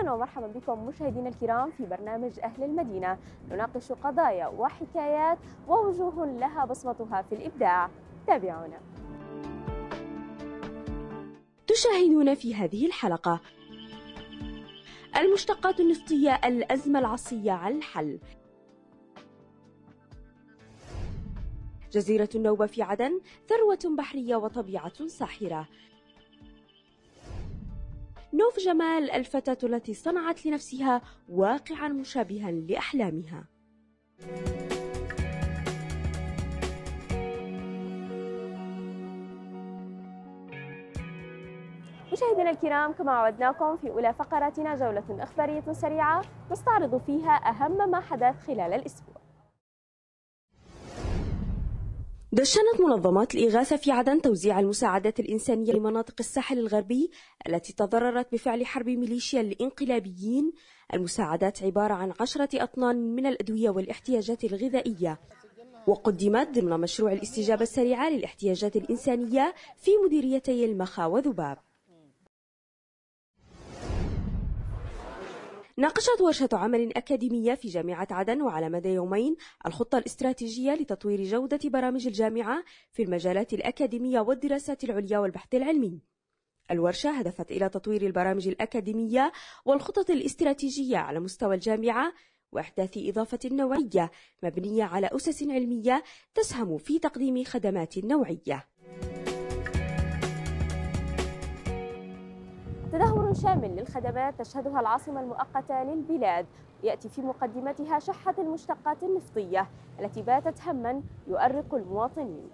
أهلا ومرحبا بكم مشاهدينا الكرام في برنامج أهل المدينة، نناقش قضايا وحكايات ووجوه لها بصمتها في الإبداع. تابعونا. تشاهدون في هذه الحلقة المشتقات النفطية، الأزمة العصية على الحل. جزيرة النوبة في عدن، ثروة بحرية وطبيعة ساحرة. نوف جمال، الفتاة التي صنعت لنفسها واقعا مشابها لأحلامها. مشاهدينا الكرام، كما عودناكم في أولى فقراتنا جولة إخبارية سريعة نستعرض فيها أهم ما حدث خلال الأسبوع. دشنت منظمات الإغاثة في عدن توزيع المساعدات الإنسانية لمناطق الساحل الغربي التي تضررت بفعل حرب ميليشيا الإنقلابيين. المساعدات عبارة عن 10 أطنان من الأدوية والاحتياجات الغذائية، وقدمت ضمن مشروع الاستجابة السريعة للاحتياجات الإنسانية في مديريتي المخا وذباب. ناقشت ورشة عمل أكاديمية في جامعة عدن وعلى مدى يومين الخطة الاستراتيجية لتطوير جودة برامج الجامعة في المجالات الأكاديمية والدراسات العليا والبحث العلمي. الورشة هدفت إلى تطوير البرامج الأكاديمية والخطط الاستراتيجية على مستوى الجامعة وإحداث إضافة نوعية مبنية على أسس علمية تسهم في تقديم خدمات نوعية. تدهور شامل للخدمات تشهدها العاصمة المؤقتة للبلاد، يأتي في مقدمتها شحة المشتقات النفطية التي باتت هماً يؤرق المواطنين.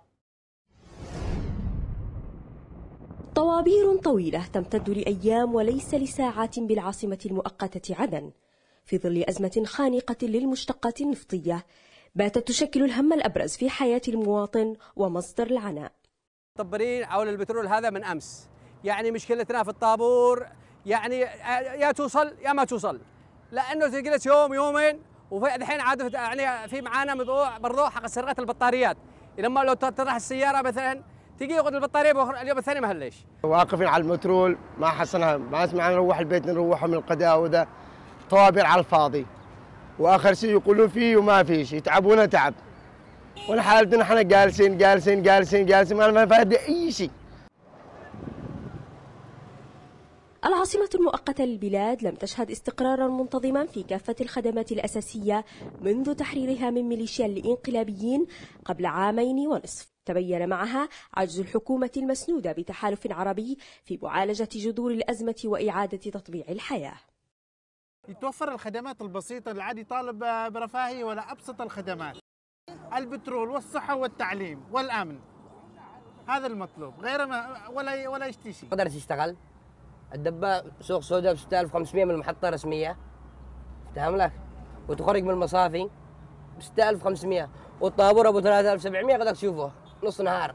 طوابير طويلة تمتد لأيام وليس لساعات بالعاصمة المؤقتة عدن في ظل أزمة خانقة للمشتقات النفطية باتت تشكل الهم الأبرز في حياة المواطن ومصدر العناء. مطبرين حول البترول هذا من أمس، يعني مشكلتنا في الطابور، يعني يا توصل يا ما توصل، لأنه تجلس يوم يومين. وفي الحين عاد يعني في معانا موضوع حق سرقة البطاريات، لما لو تطرح السيارة مثلا تجي ياخذ البطارية اليوم الثاني ما هليش. واقفين على المترول ما حصلنا، ما اسمع نروح البيت نروح من القداء وذا طوابير على الفاضي، واخر شيء يقولون فيه وما فيش، يتعبونا تعب. وانا حالتنا احنا جالسين ما فاد اي شيء. العاصمة المؤقتة للبلاد لم تشهد استقرارا منتظما في كافة الخدمات الأساسية منذ تحريرها من ميليشيا الإنقلابيين قبل 2.5 عام. تبين معها عجز الحكومة المسنودة بتحالف عربي في معالجة جذور الأزمة وإعادة تطبيع الحياة. يتوفر الخدمات البسيطة اللي عاد يطالب برفاهية ولا أبسط الخدمات، البترول والصحة والتعليم والأمن، هذا المطلوب، غير ما ولا يشتي شيء. قدرت تشتغل الدبة سوق سوداء ب 6500 من المحطة رسمية، افتهم لك، وتخرج من المصافي ب 6500، والطابور ابو 3700 قدرت تشوفه نص نهار.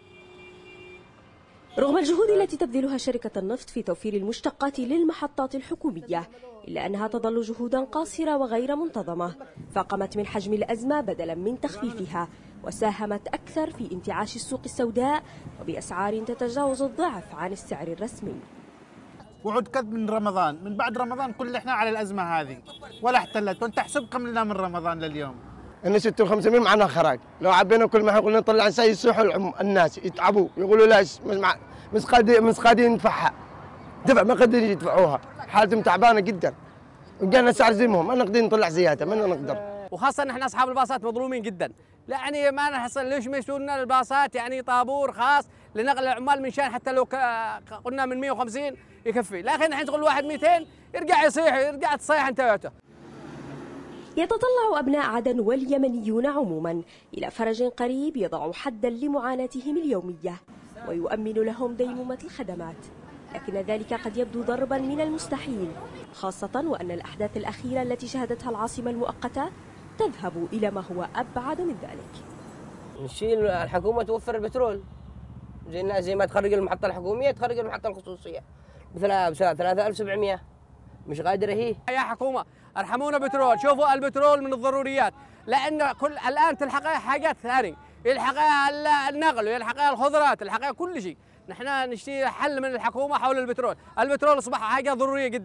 رغم الجهود التي تبذلها شركة النفط في توفير المشتقات للمحطات الحكومية، إلا أنها تظل جهودا قاصرة وغير منتظمة، فقمت من حجم الأزمة بدلا من تخفيفها، وساهمت أكثر في انتعاش السوق السوداء وبأسعار تتجاوز الضعف عن السعر الرسمي. وعد كذب من رمضان، من بعد رمضان كل احنا على الأزمة هذه ولا احتلت، وانت احسب كم لنا من رمضان لليوم؟ ان 5600 معنا خراج، لو عبينا كل ما قلنا نطلع نساي يسوحوا الناس يتعبوا، يقولوا لا مش قادرين ندفعها، ما قادرين يدفعوها، حالتهم تعبانه جدا، وجانا سعر زيهم ما نقدر نطلع زياده، ما نقدر. وخاصة احنا اصحاب الباصات مظلومين جدا، يعني ما نحصل ليش ما يسوون لنا الباصات، يعني طابور خاص لنقل العمال من شان، حتى لو قلنا من 150 يكفي، لكن الحين تقول واحد 200 يرجع يصيح، يرجع تصيح انت. يتطلع أبناء عدن واليمنيون عموما إلى فرج قريب يضع حدا لمعاناتهم اليومية ويؤمن لهم ديمومة الخدمات، لكن ذلك قد يبدو ضربا من المستحيل، خاصة وأن الأحداث الأخيرة التي شهدتها العاصمة المؤقتة تذهب إلى ما هو أبعد من ذلك. نشيل الحكومة توفر البترول، زي ما تخرج المحطة الحكومية تخرج المحطة الخصوصية ب 3700، مش قادرة هي. يا حكومة ارحمونا بترول، شوفوا البترول من الضروريات، لأن الآن تلحقها حاجات ثانية، يلحقها النقل ويلحقها الخضرات، يلحقها كل شيء. نحن نشتري حل من الحكومة حول البترول، البترول أصبح حاجة ضرورية جدا،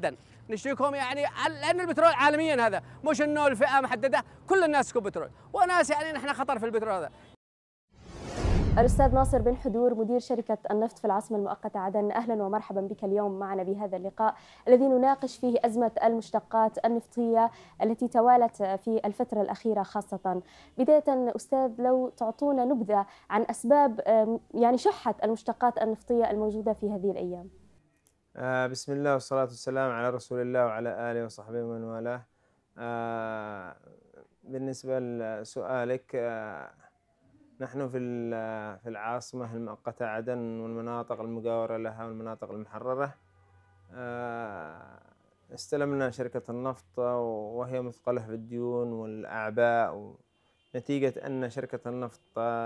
نشتريكم يعني لأن البترول عالميا هذا مش إنه الفئة محددة، كل الناس تكون بترول، وناس يعني نحن خطر في البترول هذا. الأستاذ ناصر بن حدور مدير شركة النفط في العاصمة المؤقتة عدن، أهلا ومرحبا بك اليوم معنا بهذا اللقاء الذي نناقش فيه أزمة المشتقات النفطية التي توالت في الفترة الأخيرة خاصة. بداية أستاذ، لو تعطونا نبذة عن أسباب يعني شحة المشتقات النفطية الموجودة في هذه الأيام. بسم الله والصلاة والسلام على رسول الله وعلى آله وصحبه ومن والاه. بالنسبة لسؤالك، نحن في العاصمة المؤقتة عدن والمناطق المجاورة لها والمناطق المحررة استلمنا شركة النفط وهي مثقلة بالديون والأعباء، نتيجة أن شركة النفط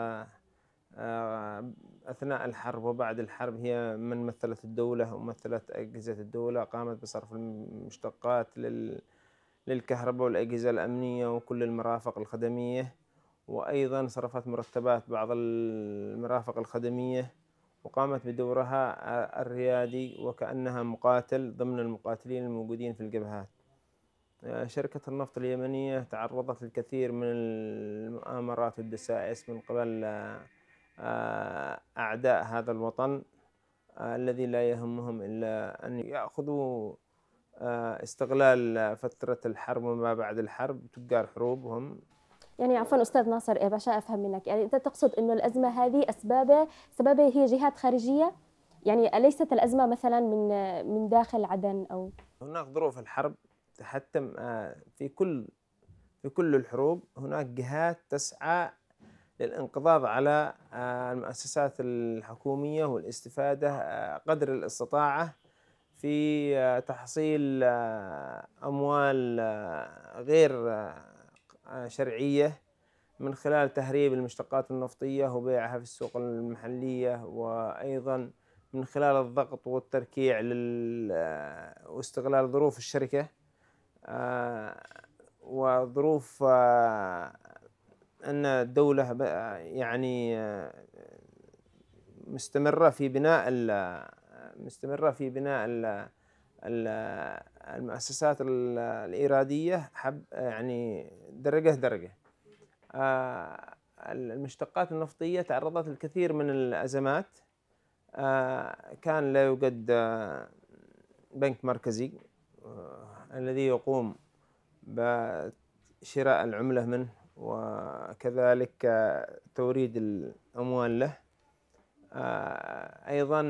أثناء الحرب وبعد الحرب هي من مثلت الدولة ومثلت أجهزة الدولة، قامت بصرف المشتقات للكهرباء والأجهزة الأمنية وكل المرافق الخدمية، وأيضا صرفت مرتبات بعض المرافق الخدمية، وقامت بدورها الريادي وكأنها مقاتل ضمن المقاتلين الموجودين في الجبهات. شركة النفط اليمنية تعرضت للكثير من المؤامرات والدسائس من قبل أعداء هذا الوطن الذي لا يهمهم إلا أن يأخذوا استغلال فترة الحرب وما بعد الحرب، تجار حروب هم. يعني عفوا أستاذ ناصر، عشان أفهم منك، يعني أنت تقصد إنه الأزمة هذه سببها هي جهات خارجية؟ يعني أليست الأزمة مثلا من داخل عدن أو هناك ظروف الحرب تحتم في كل الحروب هناك جهات تسعى للانقضاض على المؤسسات الحكومية والاستفادة قدر الاستطاعة في تحصيل أموال غير شرعية من خلال تهريب المشتقات النفطية وبيعها في السوق المحلية، وأيضا من خلال الضغط والتركيع واستغلال ظروف الشركة وظروف أن الدولة يعني مستمرة في بناء المؤسسات الإيرادية يعني درجة. المشتقات النفطية تعرضت للكثير من الأزمات. كان لا يوجد بنك مركزي الذي يقوم بشراء العملة منه وكذلك توريد الأموال له. أيضا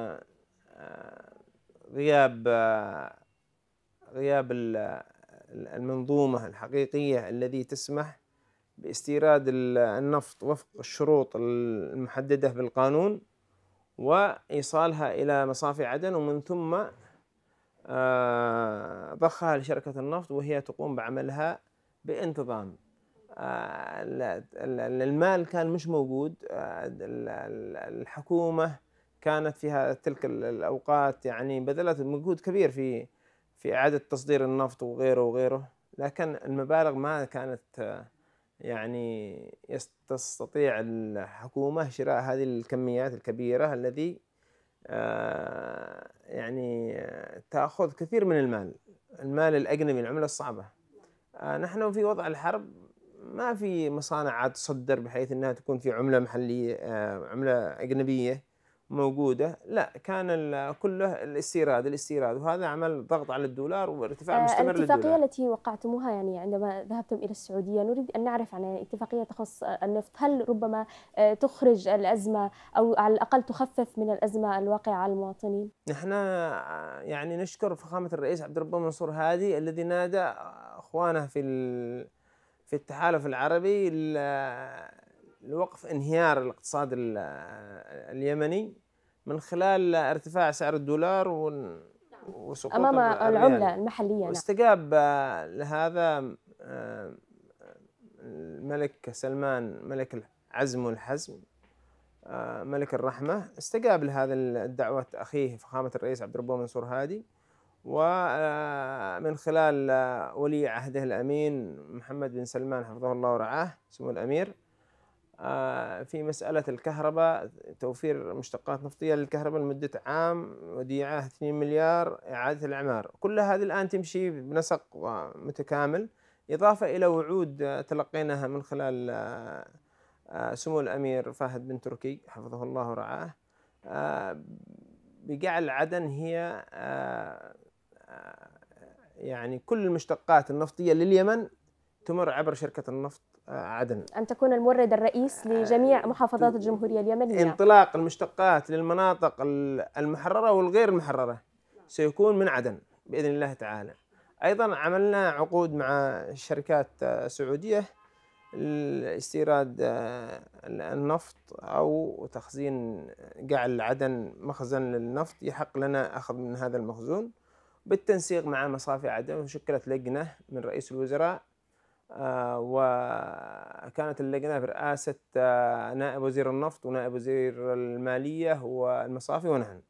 غياب المنظومة الحقيقية التي تسمح باستيراد النفط وفق الشروط المحددة بالقانون وإيصالها إلى مصافي عدن، ومن ثم ضخها لشركة النفط وهي تقوم بعملها بانتظام. المال كان مش موجود. الحكومة كانت في تلك الأوقات يعني بذلت مجهود كبير في إعادة تصدير النفط وغيره، لكن المبالغ ما كانت يعني تستطيع الحكومة شراء هذه الكميات الكبيرة الذي يعني تأخذ كثير من المال الأجنبي، العملة الصعبة. نحن في وضع الحرب ما في مصانع عاد تصدر بحيث أنها تكون في عملة محلية عملة أجنبية موجودة، لا، كان كله الاستيراد، وهذا عمل ضغط على الدولار وارتفاع مستمر للدولار. الاتفاقية التي وقعتموها يعني عندما ذهبتم إلى السعودية، نريد أن نعرف عن اتفاقية تخص النفط، هل ربما تخرج الأزمة أو على الأقل تخفف من الأزمة الواقعة على المواطنين؟ نحن يعني نشكر فخامة الرئيس عبد الرب منصور هادي الذي نادى أخوانه في التحالف العربي لوقف انهيار الاقتصاد اليمني من خلال ارتفاع سعر الدولار وسقوط أمام العملة المحلية. واستجاب لهذا الملك سلمان ملك العزم والحزم ملك الرحمة، استجاب لهذا الدعوة أخيه فخامة الرئيس عبد الرب منصور هادي، ومن خلال ولي عهده الأمين محمد بن سلمان حفظه الله ورعاه سمو الأمير في مسألة الكهرباء، توفير مشتقات نفطية للكهرباء لمدة عام، وديعة 2 مليار إعادة الإعمار. كل هذه الآن تمشي بنسق متكامل، إضافة إلى وعود تلقيناها من خلال سمو الأمير فهد بن تركي حفظه الله ورعاه، بجعل عدن هي يعني كل المشتقات النفطية لليمن تمر عبر شركة النفط عدن، أن تكون المورد الرئيس لجميع محافظات الجمهورية اليمنية. انطلاق المشتقات للمناطق المحررة والغير المحررة سيكون من عدن بإذن الله تعالى. أيضا عملنا عقود مع شركات سعودية لاستيراد النفط أو تخزين، جعل عدن مخزن للنفط يحق لنا أخذ من هذا المخزون بالتنسيق مع مصافي عدن. وشكلت لجنة من رئيس الوزراء، وكانت اللجنة برئاسة نائب وزير النفط ونائب وزير المالية والمصافي ونحن،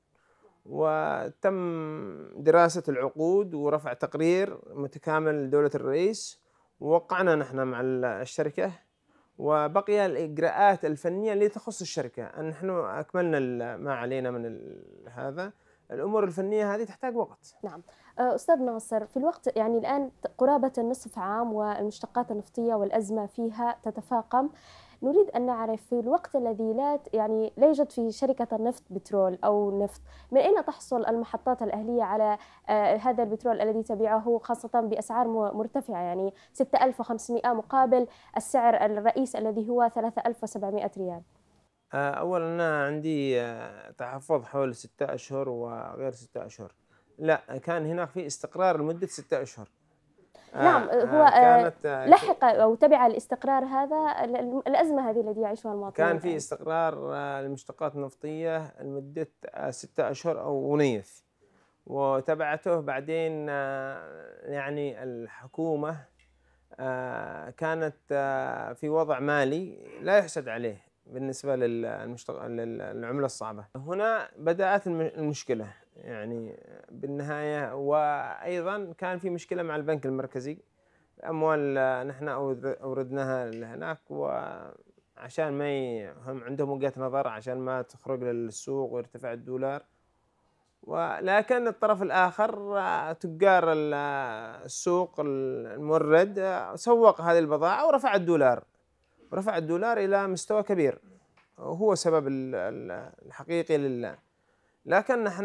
وتم دراسة العقود ورفع تقرير متكامل لدولة الرئيس، ووقعنا نحن مع الشركة، وبقي الإجراءات الفنية اللي تخص الشركة أن نحن أكملنا ما علينا من هذا. الأمور الفنية هذه تحتاج وقت. نعم. أستاذ ناصر، في الوقت يعني الآن قرابة النصف عام والمشتقات النفطية والأزمة فيها تتفاقم، نريد أن نعرف في الوقت الذي لا يوجد في شركة النفط بترول أو نفط، من أين تحصل المحطات الأهلية على هذا البترول الذي تبيعه خاصة بأسعار مرتفعة، يعني 6500 مقابل السعر الرئيس الذي هو 3700 ريال؟ أولا أنا عندي تحفظ حول 6 أشهر وغير 6 أشهر. لا، كان هناك في استقرار لمدة 6 أشهر. نعم، هو لحق أو تبع الاستقرار هذا الأزمة هذه التي يعيشها المواطنين. كان في استقرار المشتقات النفطية لمدة 6 أشهر أو ونيف، وتبعته بعدين يعني الحكومة كانت في وضع مالي لا يحسد عليه بالنسبة للعملة الصعبة. هنا بدأت المشكلة يعني بالنهاية، وأيضا كان في مشكلة مع البنك المركزي. الأموال نحن أوردناها لهناك، وعشان ما هم عندهم وجهة نظر عشان ما تخرج للسوق ويرتفع الدولار، ولكن الطرف الآخر تجار السوق المورد سوق هذه البضاعة ورفع الدولار إلى مستوى كبير، وهو سبب الحقيقي لكن نحن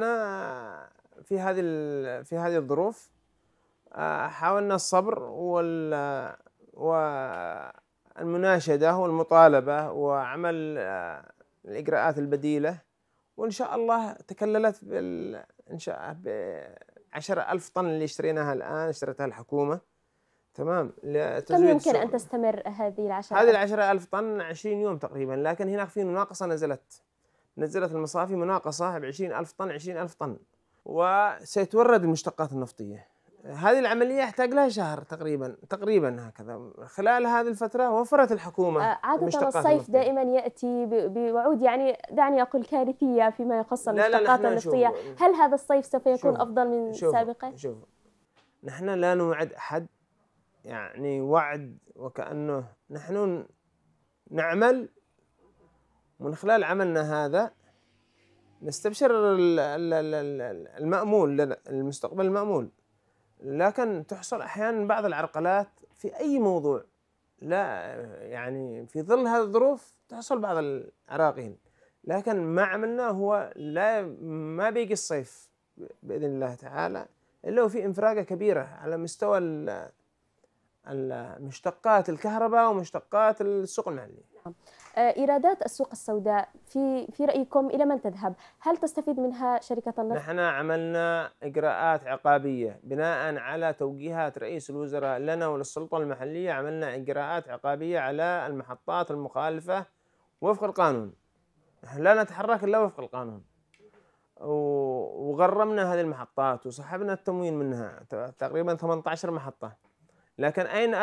في هذه الظروف حاولنا الصبر والمناشدة والمطالبة وعمل الإجراءات البديلة، وإن شاء الله تكللت إن شاء 10,000 طن اللي اشتريناها الآن، اشترتها الحكومة. تمام. كم يمكن أن تستمر هذه 10,000؟ هذه 10,000 طن 20 يوم تقريبا، لكن هناك في مناقصة نزلت المصافي مناقصة ب20,000 طن 20,000 طن، وسيتورد المشتقات النفطية. هذه العملية يحتاج لها شهر تقريبا هكذا. خلال هذه الفترة وفرت الحكومة عادة الصيف دائما يأتي بوعود، يعني دعني أقول كارثية فيما يخص المشتقات النفطية. هل هذا الصيف سوف يكون أفضل من سابقه؟ شوف، نحن لا نوعد أحد، يعني وعد وكأنه نحن نعمل، ومن خلال عملنا هذا نستبشر المأمول لنا، المستقبل المأمول. لكن تحصل أحيانا بعض العرقلات في أي موضوع، لا يعني في ظل هذه الظروف تحصل بعض العراقيل، لكن ما عملناه هو ما بيجي الصيف بإذن الله تعالى إلا وفي انفراجة كبيرة على مستوى المشتقات الكهرباء ومشتقات السوق المحلي. إيرادات السوق السوداء في رأيكم إلى من تذهب؟ هل تستفيد منها شركة النفط؟ نحن عملنا إجراءات عقابية بناء على توجيهات رئيس الوزراء لنا وللسلطة المحلية. عملنا إجراءات عقابية على المحطات المخالفة وفق القانون. نحن لا نتحرك إلا وفق القانون، وغرمنا هذه المحطات وسحبنا التموين منها تقريبا 18 محطة. لكن أين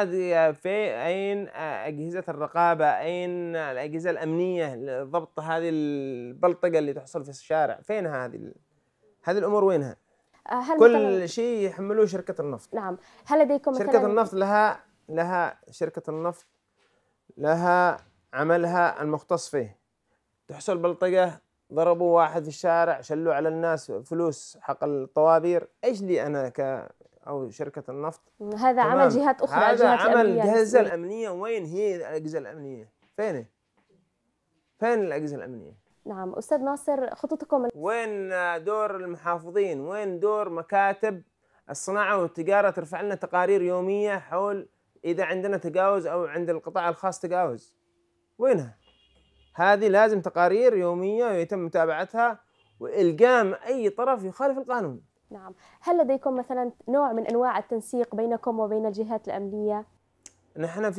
أجهزة الرقابة؟ أين الأجهزة الأمنية لضبط هذه البلطجة اللي تحصل في الشارع؟ فين هذه الأمور وينها؟ كل شيء يحملوه شركة النفط. نعم. هل لديكم شركة النفط لها عملها المختص فيه. تحصل بلطجة، ضربوا واحد في الشارع، شلوا على الناس فلوس حق الطوابير، ايش لي انا او شركة النفط؟ هذا عمل جهات أخرى، هذا الجهات عمل الأمنية الأجهزة الأمنية. وين هي الأجهزة الأمنية؟ فين الأجهزة الأمنية؟ نعم أستاذ ناصر، خططكم وين دور المحافظين؟ وين دور مكاتب الصناعة والتجارة ترفع لنا تقارير يومية حول إذا عندنا تجاوز أو عند القطاع الخاص تجاوز؟ وينها؟ هذه لازم تقارير يومية ويتم متابعتها وإلجام أي طرف يخالف القانون. نعم، هل لديكم مثلا نوع من أنواع التنسيق بينكم وبين الجهات الأمنية؟ نحن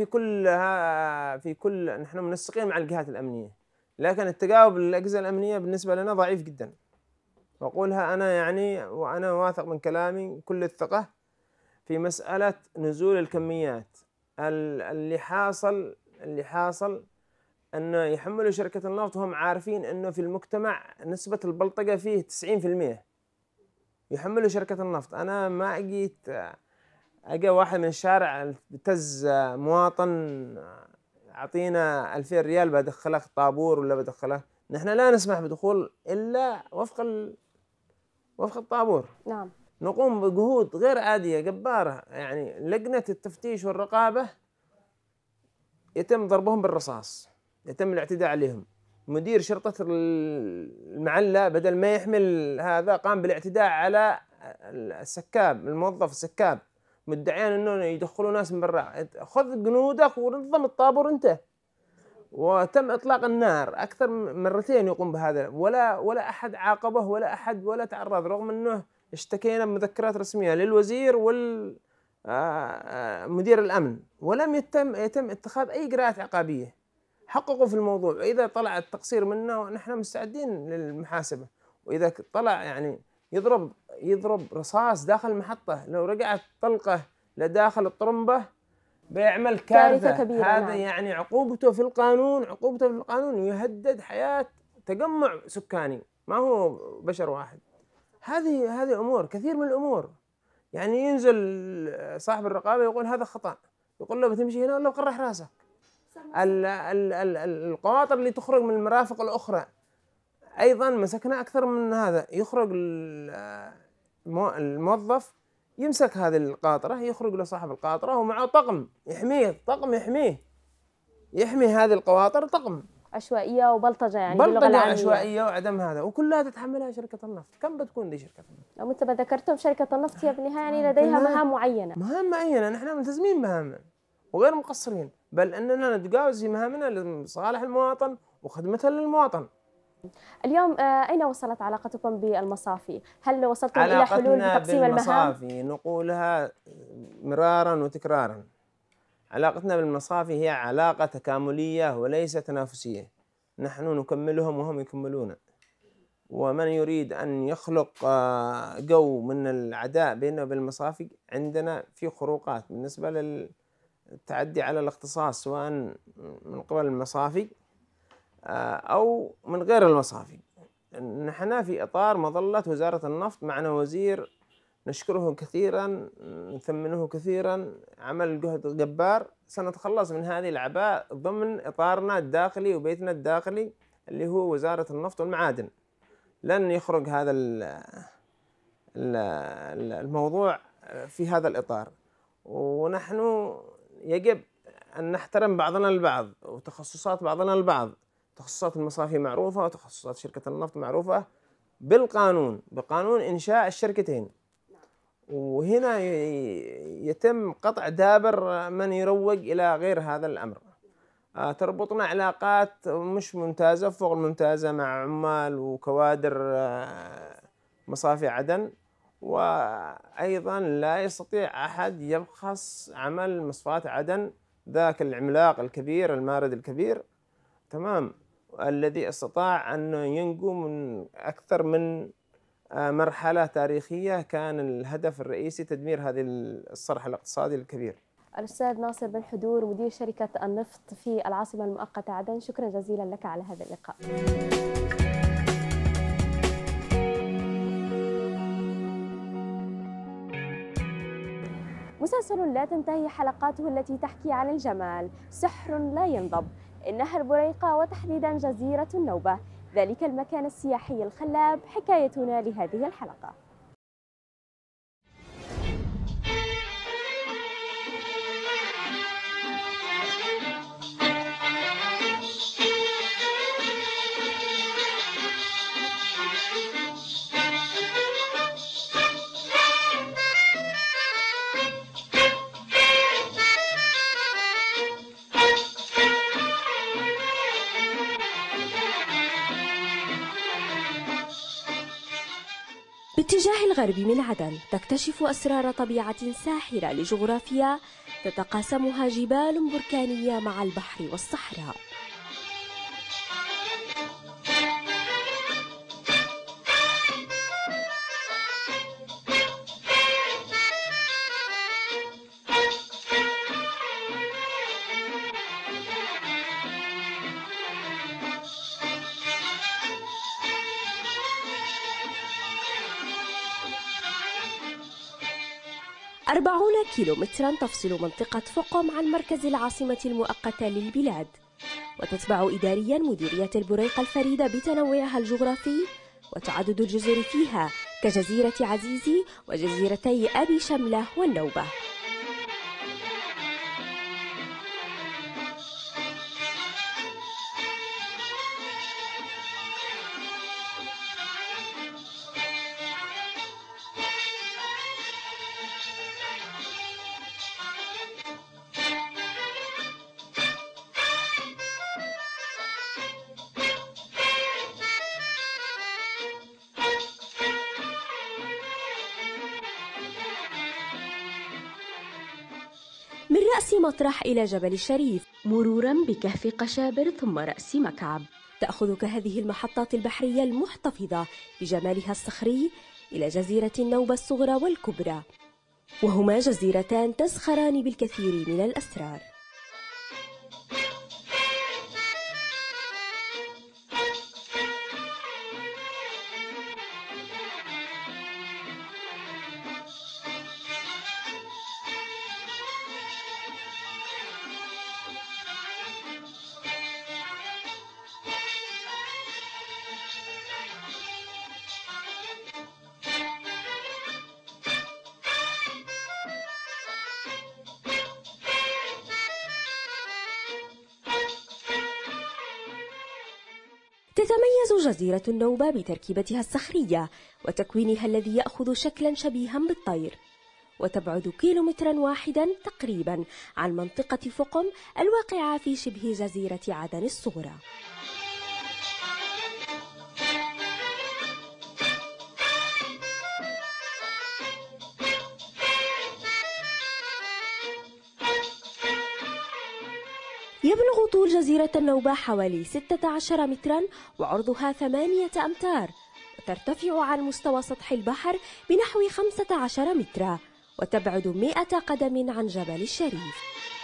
نحن منسقين مع الجهات الأمنية، لكن التجاوب للأجهزة الأمنية بالنسبة لنا ضعيف جدا. وأقولها أنا يعني، وأنا واثق من كلامي كل الثقة في مسألة نزول الكميات. اللي حاصل أنه يحملوا شركة النفط وهم عارفين أنه في المجتمع نسبة البلطجة فيه 90%، يحملوا شركة النفط. أنا ما أجي واحد من الشارع ابتز مواطن أعطينا 2000 ريال بدخلك طابور ولا بدخلك، نحن لا نسمح بدخول إلا وفق الطابور. نعم. نقوم بجهود غير عادية جبارة، يعني لجنة التفتيش والرقابة يتم ضربهم بالرصاص، يتم الاعتداء عليهم. مدير شرطة المعلة بدل ما يحمل هذا قام بالاعتداء على السكاب، الموظف السكاب، مدعيان انه يدخلوا ناس من برا. خذ جنودك ونظم الطابور انت. وتم اطلاق النار اكثر من مرتين يقوم بهذا، ولا احد عاقبه ولا تعرض، رغم انه اشتكينا بمذكرات رسميه للوزير مدير الأمن، ولم يتم اتخاذ أي إجراءات عقابية. حققوا في الموضوع، وإذا طلع التقصير منا نحن مستعدين للمحاسبة. وإذا طلع يعني يضرب رصاص داخل المحطة، لو رجعت طلقة لداخل الطرمبة بيعمل كارثة كبيرة. هذا نعم. يعني عقوبته في القانون يهدد حياة تجمع سكاني، ما هو بشر واحد. هذه أمور، كثير من الأمور. يعني ينزل صاحب الرقابة يقول هذا خطأ، يقول له بتمشي هنا ولا بقرح راسك. القواطر اللي تخرج من المرافق الأخرى أيضا مسكنا أكثر من هذا. يخرج الموظف يمسك هذه القاطرة، يخرج له صاحب القاطرة ومعه طقم يحمي هذه القواطر، طقم. عشوائية وبلطجة، يعني بلطجة عشوائية وعدم هذا، وكلها تتحملها شركة النفط. كم بتكون دي شركة النفط؟ ومثل ما ذكرتم شركة النفط هي بالنهاية يعني لديها مهام معينة. نحن ملتزمين بمهامنا وغير مقصرين، بل أننا نتجاوز في مهامنا لصالح المواطن وخدمتها للمواطن. اليوم أين وصلت علاقتكم بالمصافي؟ هل وصلتم إلى حلول بتقسيم المهام؟ بالمصافي نقولها مرارا وتكرارا، علاقتنا بالمصافي هي علاقة تكاملية وليس تنافسية. نحن نكملهم وهم يكملون، ومن يريد أن يخلق جو من العداء بيننا وبين المصافي، عندنا في خروقات بالنسبة للتعدي على الاختصاص، سواء من قبل المصافي أو من غير المصافي. نحن في إطار مظلة وزارة النفط، معنا وزير نشكره كثيرا، نثمنه كثيرا، عمل جهد جبار. سنتخلص من هذه الأعباء ضمن إطارنا الداخلي وبيتنا الداخلي اللي هو وزارة النفط والمعادن. لن يخرج هذا الموضوع في هذا الإطار. ونحن يجب أن نحترم بعضنا البعض وتخصصات بعضنا البعض. تخصصات المصافي معروفة وتخصصات شركة النفط معروفة بقانون إنشاء الشركتين. وهنا يتم قطع دابر من يروج إلى غير هذا الأمر. تربطنا علاقات مش ممتازة فوق الممتازة مع عمال وكوادر مصافي عدن، وأيضا لا يستطيع أحد يبخس عمل مصفاة عدن، ذاك العملاق الكبير المارد الكبير تمام، الذي استطاع أن ينجو من أكثر من مرحلة تاريخية كان الهدف الرئيسي تدمير هذه الصرح الاقتصادي الكبير. الأستاذ ناصر بن حدور، مدير شركة النفط في العاصمة المؤقتة عدن، شكرا جزيلا لك على هذا اللقاء. مسلسل لا تنتهي حلقاته التي تحكي عن الجمال، سحر لا ينضب، نهر بريقة وتحديدا جزيرة النوبة، ذلك المكان السياحي الخلاب، حكايتنا لهذه الحلقة. باتجاه الغرب من عدن تكتشف أسرار طبيعة ساحرة لجغرافيا تتقاسمها جبال بركانية مع البحر والصحراء. أربعون كيلومترا تفصل منطقة فقم عن مركز العاصمة المؤقتة للبلاد، وتتبع إداريا مديرية البريقة الفريدة بتنوعها الجغرافي وتعدد الجزر فيها كجزيرة عزيزي وجزيرتي أبي شملة والنوبة. من رأس مطرح إلى جبل الشريف مرورا بكهف قشابر ثم رأس مكعب، تأخذك هذه المحطات البحرية المحتفظة بجمالها الصخري إلى جزيرة النوبة الصغرى والكبرى، وهما جزيرتان تزخران بالكثير من الأسرار. تتميز جزيرة النوبة بتركيبتها الصخرية وتكوينها الذي يأخذ شكلا شبيها بالطير، وتبعد كيلومترا واحدا تقريبا عن منطقة فقم الواقعة في شبه جزيرة عدن الصغرى. يبلغ طول جزيرة النوبة حوالي 16 مترا وعرضها 8 أمتار، وترتفع عن مستوى سطح البحر بنحو 15 مترا، وتبعد 100 قدم عن جبل الشريف.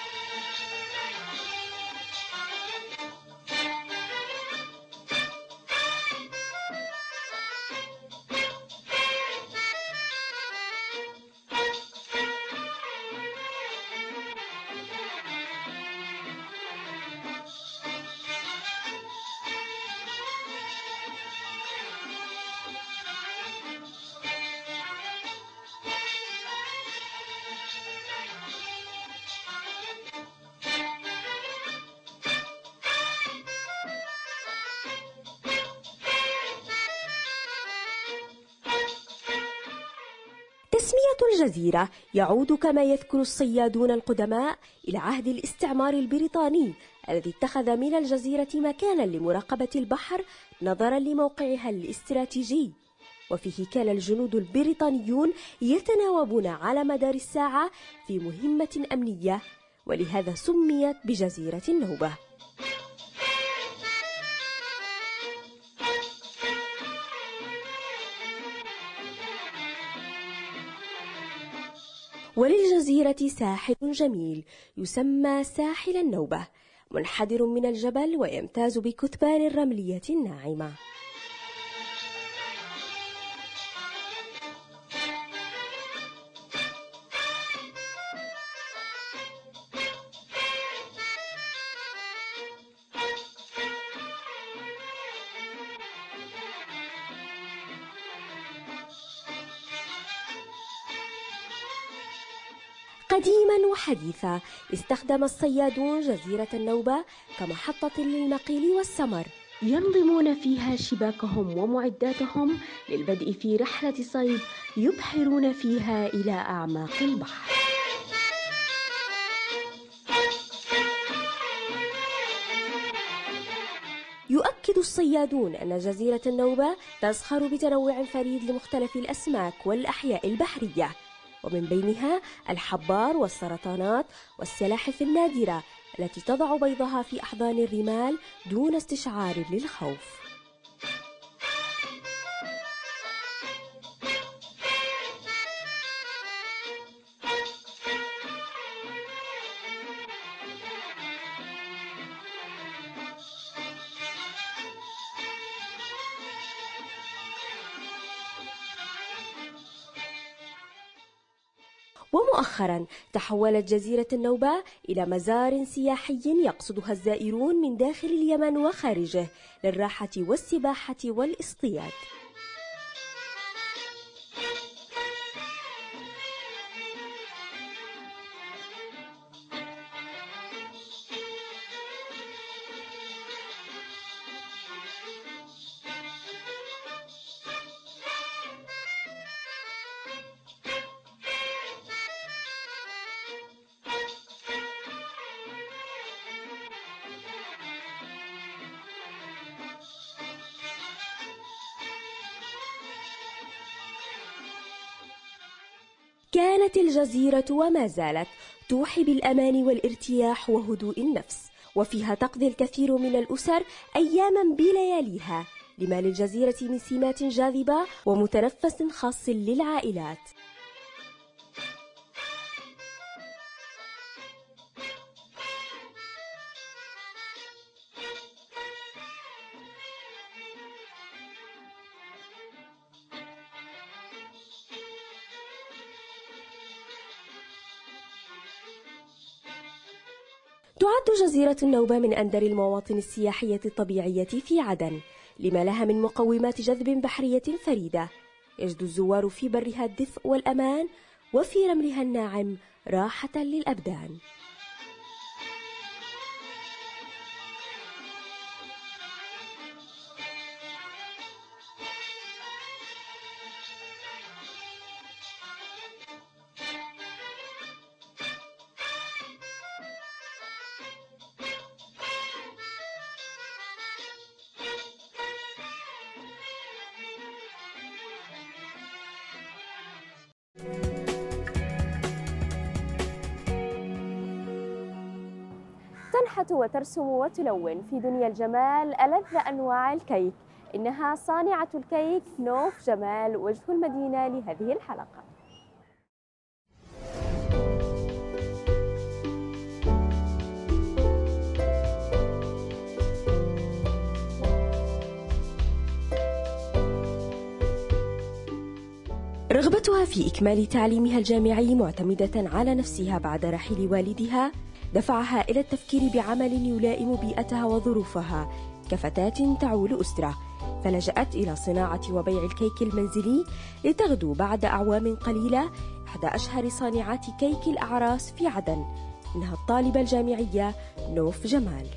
تسمية الجزيرة يعود كما يذكر الصيادون القدماء إلى عهد الاستعمار البريطاني الذي اتخذ من الجزيرة مكانا لمراقبة البحر نظرا لموقعها الاستراتيجي، وفيه كان الجنود البريطانيون يتناوبون على مدار الساعة في مهمة أمنية، ولهذا سميت بجزيرة النوبة. وللجزيرة ساحل جميل يسمى ساحل النوبة، منحدر من الجبل ويمتاز بكثبان رملية ناعمة. قديما وحديثا استخدم الصيادون جزيرة النوبة كمحطة للنقيل والسمر، ينظمون فيها شباكهم ومعداتهم للبدء في رحلة صيد يبحرون فيها إلى أعماق البحر. يؤكد الصيادون أن جزيرة النوبة تزخر بتنوع فريد لمختلف الأسماك والأحياء البحرية، ومن بينها الحبار والسرطانات والسلاحف النادرة التي تضع بيضها في أحضان الرمال دون استشعار للخوف. ومؤخرا تحولت جزيرة النوبة إلى مزار سياحي يقصدها الزائرون من داخل اليمن وخارجه للراحة والسباحة والاصطياد. كانت الجزيرة وما زالت توحي بالأمان والارتياح وهدوء النفس، وفيها تقضي الكثير من الأسر أياما بلياليها، لما للجزيرة من سمات جاذبة ومتنفس خاص للعائلات. تعد جزيرة النوبة من أندر المواطن السياحية الطبيعية في عدن، لما لها من مقومات جذب بحرية فريدة، يجد الزوار في برها الدفء والأمان، وفي رملها الناعم راحة للأبدان. تنحت وترسم وتلون في دنيا الجمال ألذ أنواع الكيك. إنها صانعة الكيك نوف جمال، وجه المدينة لهذه الحلقة. رغبتها في إكمال تعليمها الجامعي معتمدة على نفسها بعد رحيل والدها دفعها إلى التفكير بعمل يلائم بيئتها وظروفها كفتاة تعول أسرة، فلجأت إلى صناعة وبيع الكيك المنزلي لتغدو بعد أعوام قليلة إحدى أشهر صانعات كيك الأعراس في عدن، إنها الطالبة الجامعية نوف جمال.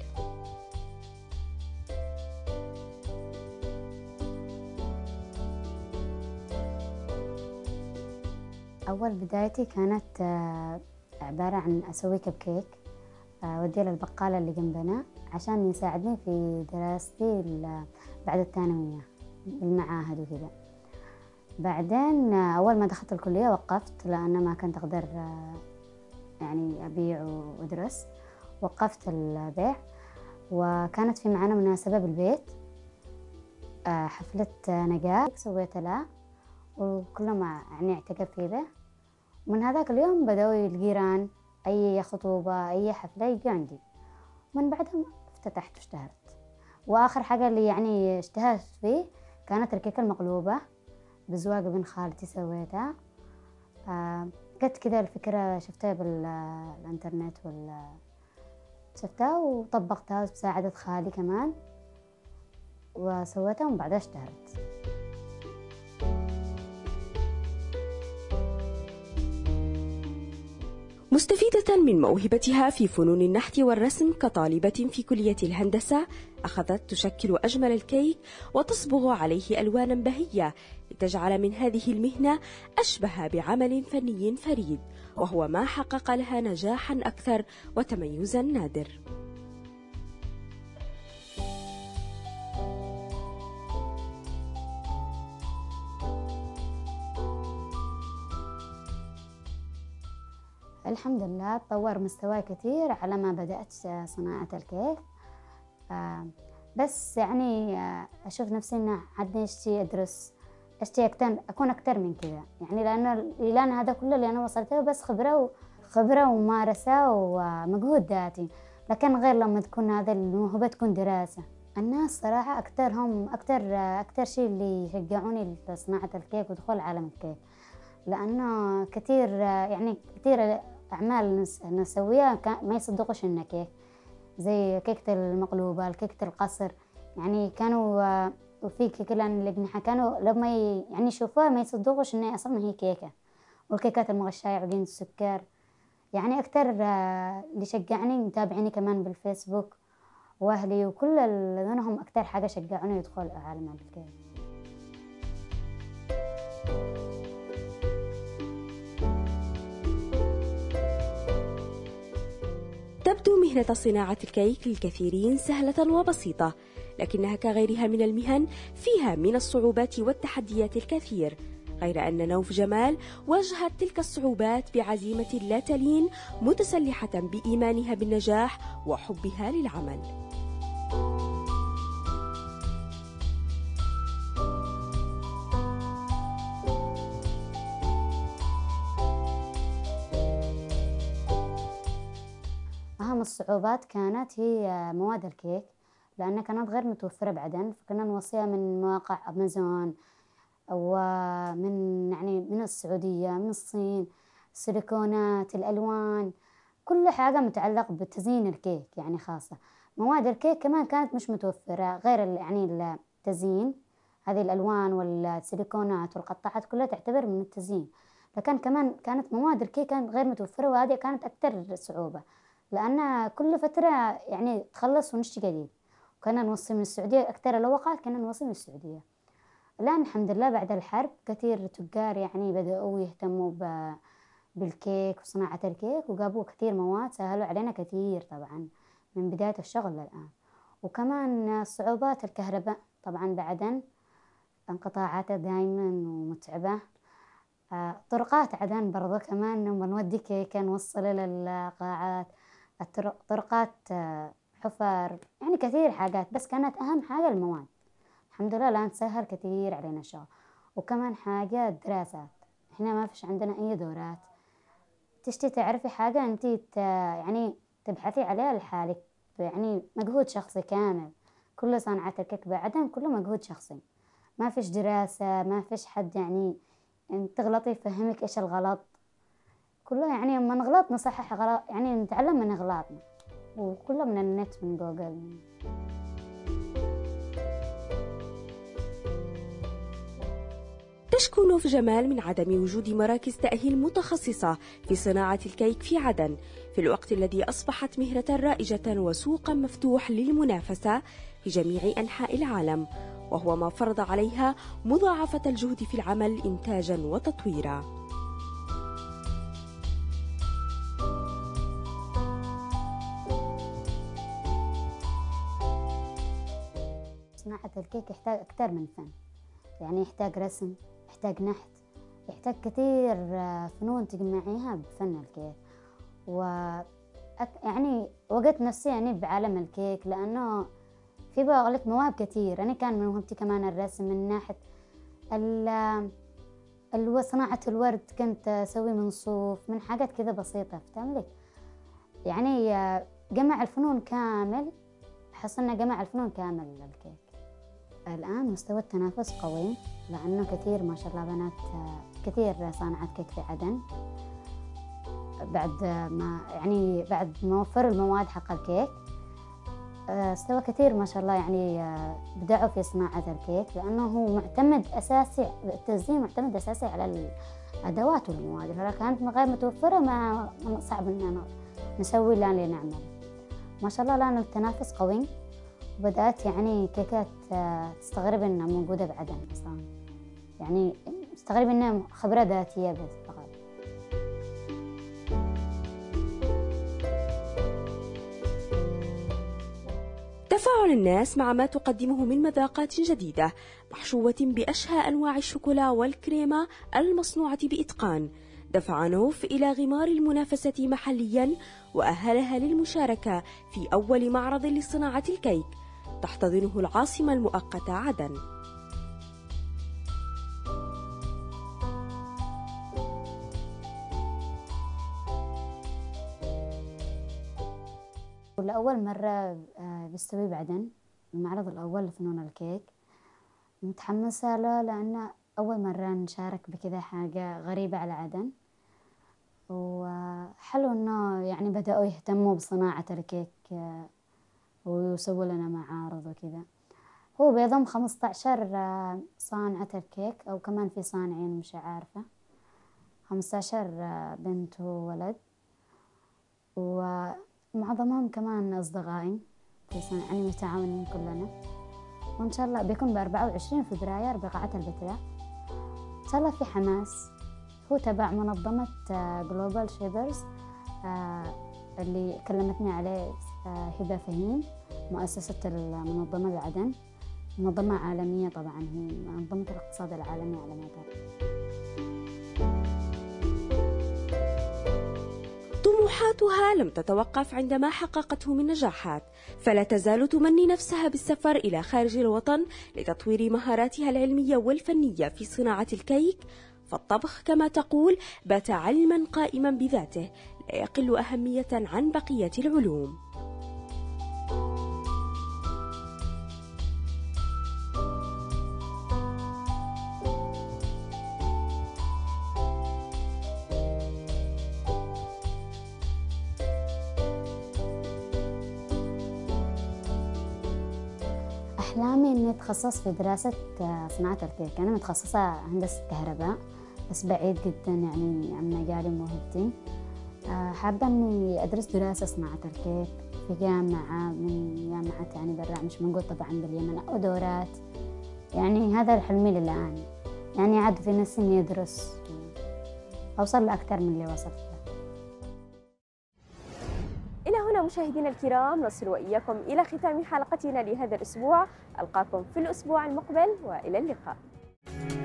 أول بدايتي كانت عبارة عن أسوي كب كيك أوديه للبقالة اللي جنبنا عشان يساعدني في دراستي بعد الثانوية بالمعاهد وكذا. بعدين أول ما دخلت الكلية وقفت لأن ما كنت أقدر يعني أبيع وأدرس، وقفت البيع. وكانت في معنا مناسبة بالبيت، حفلة نجاح سويت لها وكلهم يعني اعتقد فيه به. من هذاك اليوم بدأوا الجيران أي خطوبة أي حفلة يجي عندي، من بعدها افتتحت واشتهرت. وآخر حاجة اللي يعني اشتهرت فيه كانت الكيكة المقلوبة بزواج بنت خالتي سويتها. جت كده الفكرة، شفتها بالإنترنت شفتها وطبقتها بساعدة خالي كمان وسويتها، ومن بعدها اشتهرت. مستفيدة من موهبتها في فنون النحت والرسم كطالبة في كلية الهندسة، أخذت تشكل أجمل الكيك وتصبغ عليه ألوانا بهية لتجعل من هذه المهنة أشبه بعمل فني فريد، وهو ما حقق لها نجاحا أكثر وتميزا نادر. الحمد لله تطور مستواي كثير على ما بدأت صناعة الكيك. بس يعني أشوف نفسي إنه عدني أشتي أدرس، أشتي أكون أكتر من كذا، يعني لأن هذا كله اللي أنا وصلته بس خبرة وممارسة ومجهود ذاتي، لكن غير لما تكون هذا الموهبة تكون دراسة. الناس صراحة أكتر شيء اللي يشجعوني لصناعة الكيك ودخول عالم الكيك، لأنه كثير أعمال نسويها ما يصدقوش إنه كيك، زي كيكة المقلوبة، كيكة القصر، يعني كانوا وفي كيكة الأجنحة كانوا لما يشوفوها ما يصدقوش إنها أصلاً هي كيكة، والكيكات المغشاية عجين السكر. يعني أكتر اللي شجعني متابعيني كمان بالفيسبوك وأهلي وكل ذنهم أكتر حاجة شجعوني يدخل عالم الكيك. تبدو مهنة صناعة الكيك للكثيرين سهلة وبسيطة، لكنها كغيرها من المهن فيها من الصعوبات والتحديات الكثير، غير أن نوف جمال واجهت تلك الصعوبات بعزيمة لا تلين، متسلحة بإيمانها بالنجاح وحبها للعمل. أهم الصعوبات كانت هي مواد الكيك، لأنها كانت غير متوفرة بعدين، فكنا نوصيها من مواقع أمازون من السعودية، من الصين، السيليكونات، الألوان، كل حاجة متعلق بتزيين الكيك يعني خاصة. مواد الكيك كمان كانت مش متوفرة، غير التزيين، هذه الألوان والسيليكونات والقطاعات كلها تعتبر من التزيين، لكن كمان كانت مواد الكيك كانت غير متوفرة، وهذه كانت أكثر صعوبة، لأن كل فترة يعني تخلص ونشتي جديد. وكنا نوصي من السعودية أكثر الأوقات كنا نوصي من السعودية. الآن الحمد لله بعد الحرب كثير تجار يعني بدأوا يهتموا بالكيك وصناعة الكيك، وجابوا كثير مواد سهلوا علينا كثير طبعا من بداية الشغل للآن. وكمان صعوبات الكهرباء طبعا بعدين انقطاعاتها دائما ومتعبة. طرقات عدن برضو كمان لما نودي كيكة نوصل إلى القاعات، طرقات، حفر، يعني كثير حاجات، بس كانت أهم حاجة المواد. الحمد لله الآن سهل كثير علينا الشغل. وكمان حاجة دراسات، إحنا ما فيش عندنا أي دورات، تشتي تعرفي حاجة أنت يعني تبحثي عليها لحالك، يعني مجهود شخصي كامل. كل صنعة الكيك بعدين كله مجهود شخصي، ما فيش دراسة، ما فيش حد يعني تغلطي يفهمك إيش الغلط، كله يعني لما نغلط نصحح غلط، يعني نتعلم من أغلاطنا، وكله من النت من جوجل. تشكو نوف جمال من عدم وجود مراكز تأهيل متخصصة في صناعة الكيك في عدن، في الوقت الذي أصبحت مهنة رائجة وسوقا مفتوح للمنافسة في جميع أنحاء العالم، وهو ما فرض عليها مضاعفة الجهد في العمل إنتاجا وتطويرا. صناعة الكيك يحتاج أكثر من فن، يعني يحتاج رسم، يحتاج نحت، يحتاج كثير فنون تجمعيها بفن الكيك. يعني وجدت نفسي يعني بعالم الكيك، لأنه في بغلق مواهب كثير. أنا كان من موهبتي كمان الرسم، النحت، صناعة الورد كنت أسوي من صوف، من حاجات كذا بسيطة، فتملك يعني جمع الفنون كامل، حصلنا جمع الفنون كامل للكيك. الآن مستوى التنافس قوي، لأنه كثير ما شاء الله بنات كثير صانعات كيك في عدن، بعد ما وفروا المواد حق الكيك استوى كثير ما شاء الله، يعني بدأوا في صناعة الكيك، لأنه هو معتمد أساسي، التزيين معتمد أساسي الأدوات والمواد، لو كانت غير متوفرة ما صعب إن نسوي اللي أنا نعمله. ما شاء الله الآن التنافس قوي، وبدأت يعني كيكات تستغرب إنها موجودة بعدن أصلاً، يعني تستغرب إنها خبرة ذاتية بس فقط. تفاعل الناس مع ما تقدمه من مذاقات جديدة محشوة بأشهى أنواع الشوكولا والكريمة المصنوعة بإتقان دفع نوف إلى غمار المنافسة محليا، وأهلها للمشاركة في أول معرض لصناعة الكيك تحتضنه العاصمة المؤقتة عدن. لأول مرة بستوي بعدن المعرض الأول لفنون الكيك، متحمسة له لأن أول مرة نشارك بكذا حاجة غريبة على عدن، وحلو إنه يعني بدأوا يهتموا بصناعة الكيك ويسووا لنا معارض وكذا. هو بيضم 15 صانعة الكيك، أو كمان في صانعين مش عارفة، 15 بنت وولد، ومعظمهم كمان أصدقائي يعني متعاونين كلنا. وإن شاء الله بيكون ب24 فبراير بقاعة البتراء. إن شاء الله في حماس. هو تبع منظمة جلوبال شيبرز اللي كلمتني عليه هبة فهيم، مؤسسة المنظمة بعدن، منظمة عالمية طبعا، هي منظمة الاقتصاد العالمي على ما أدري. طموحاتها لم تتوقف عندما حققته من نجاحات، فلا تزال تمني نفسها بالسفر إلى خارج الوطن لتطوير مهاراتها العلمية والفنية في صناعة الكيك. فالطبخ كما تقول بات علما قائما بذاته لا يقل أهمية عن بقية العلوم. أحلامي إني أتخصص في دراسة صناعة الكيك. أنا متخصصة هندسة كهرباء، بس بعيد جدا يعني عن مجالي وموهبتي. حابة إني أدرس دراسة صناعة الكيك في جامعة من جامعات يعني برا، مش موجود طبعا باليمن، أو دورات. يعني هذا حلمي للآن، يعني عاد في نفسي إني أدرس أوصل لأكثر من اللي وصلت له. إلى هنا مشاهدينا الكرام نصل وإياكم إلى ختام حلقتنا لهذا الأسبوع. ألقاكم في الأسبوع المقبل، وإلى اللقاء.